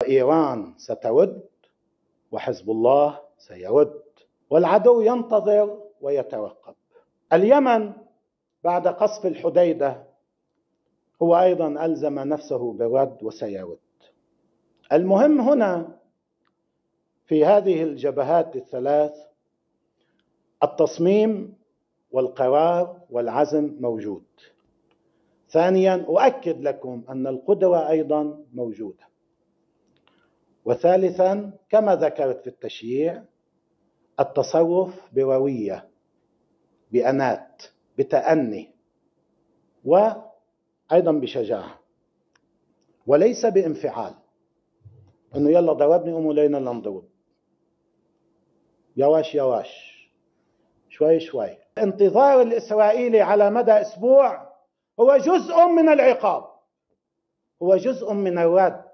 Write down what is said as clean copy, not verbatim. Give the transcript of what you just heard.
إيران سترد وحزب الله سيرد، والعدو ينتظر ويترقب. اليمن بعد قصف الحديدة هو أيضا ألزم نفسه بالرد وسيرد. المهم هنا في هذه الجبهات الثلاث التصميم والقرار والعزم موجود. ثانيا، أؤكد لكم أن القدرة أيضا موجودة. وثالثا، كما ذكرت في التشييع، التصرف بروية، بأنات، بتأني، وأيضا بشجاعة، وليس بانفعال، أنه يلا ضربني قوموا لينا نضرب، يواش يواش، شوي شوي. الانتظار الإسرائيلي على مدى أسبوع هو جزء من العقاب، هو جزء من الرد.